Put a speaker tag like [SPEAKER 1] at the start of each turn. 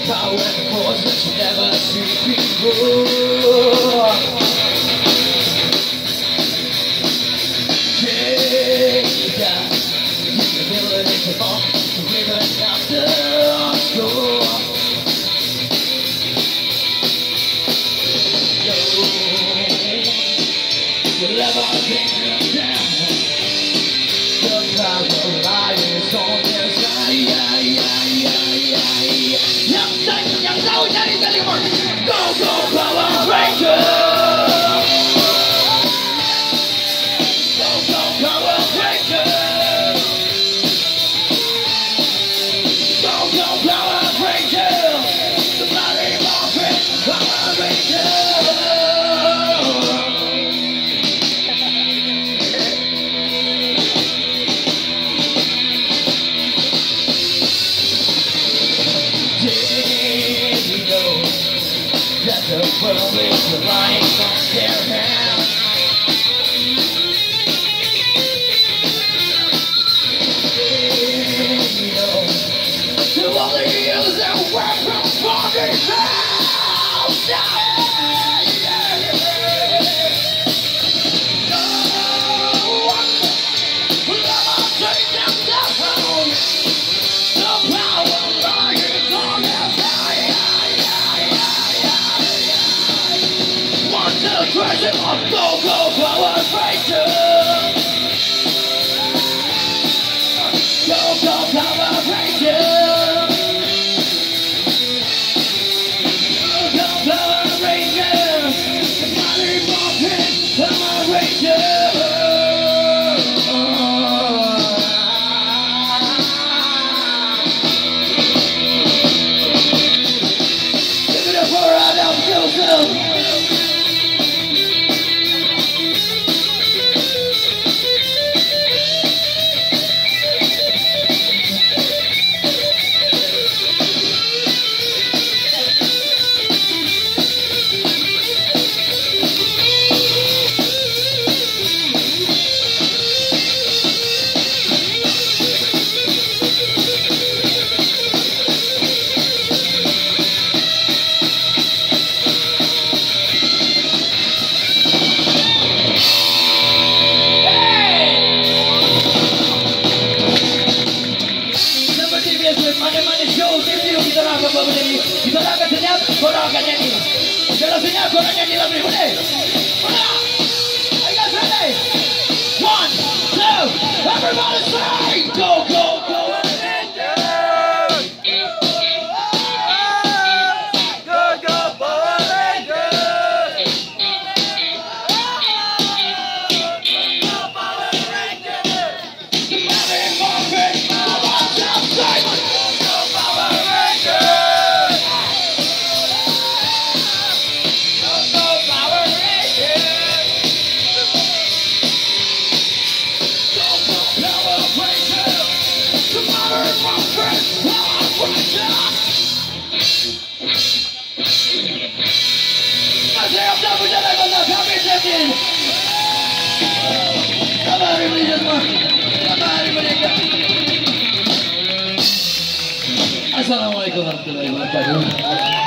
[SPEAKER 1] power and force that you never see before. Take that, the ability to fall, to even after score. You'll never get down. The power of life is on their side. Go, go, Power Ranger! Go, go, Power Ranger! Go, go, Power Ranger! The bloody morphin' Power Ranger! That the world is relying on their hands. You know, to only use their weapons for themselves. No one will ever take them down. The power lies on their side. The treasure of Go-Go Power Ranger. Go-Go Power Ranger. Go-Go Power Ranger. The mighty morphin' Power Ranger. Give it up for Adam Go-Go. Mana-mana show review kita nak buat begini. Kita nak senyap, korang akan nyanyi. Kalau senyap, korang nyanyi lagu ni boleh? Boleh? Are you guys ready? 1, 2, everybody say go, go, go. Assalamualaikum warahmatullahi wabarakatuh.